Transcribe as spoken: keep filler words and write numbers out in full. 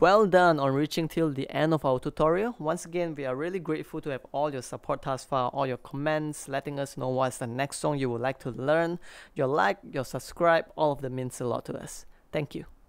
Well done on reaching till the end of our tutorial. Once again, we are really grateful to have all your support thus far, all your comments, letting us know what's the next song you would like to learn. Your like, your subscribe, all of them means a lot to us. Thank you.